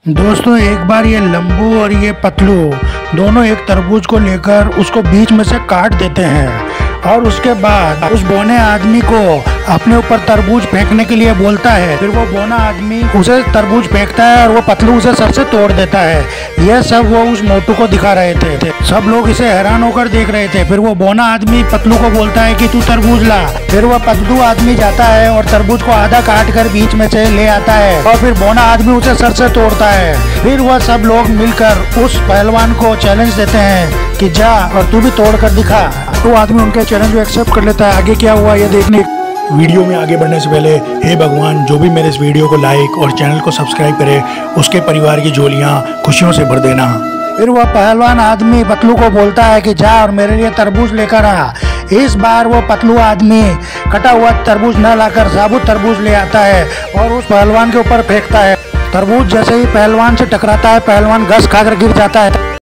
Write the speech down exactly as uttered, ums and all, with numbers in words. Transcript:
दोस्तों एक बार ये लंबू और ये पतलू दोनों एक तरबूज को लेकर उसको बीच में से काट देते हैं और उसके बाद उस बौने आदमी को अपने ऊपर तरबूज फेंकने के लिए बोलता है। फिर वो बौना आदमी उसे तरबूज फेंकता है और वो पतलू उसे सर से तोड़ देता है। यह सब वो उस मोटू को दिखा रहे थे। सब लोग इसे हैरान होकर देख रहे थे। फिर वो बौना आदमी पतलू को बोलता है कि तू तरबूज ला। फिर वह पतलू आदमी जाता है और तरबूज को आधा काट कर बीच में से ले आता है और फिर बौना आदमी उसे सर से तोड़ता है। फिर वह सब लोग मिलकर उस पहलवान को चैलेंज देते हैं कि जा और तू भी तोड़ कर दिखा। तो आदमी उनके चैलेंज को एक्सेप्ट कर लेता है। आगे क्या हुआ ये देखने वीडियो में आगे बढ़ने से पहले हे भगवान, जो भी मेरे इस वीडियो को लाइक और चैनल को सब्सक्राइब करे उसके परिवार की झोलियां खुशियों से भर देना। फिर वह पहलवान आदमी पतलू को बोलता है कि जा और मेरे लिए तरबूज लेकर आ। इस बार वो पतलू आदमी कटा हुआ तरबूज न लाकर साबुत तरबूज ले आता है और उस पहलवान के ऊपर फेंकता है। तरबूज जैसे ही पहलवान से टकराता है, पहलवान घस खाकर गिर जाता है।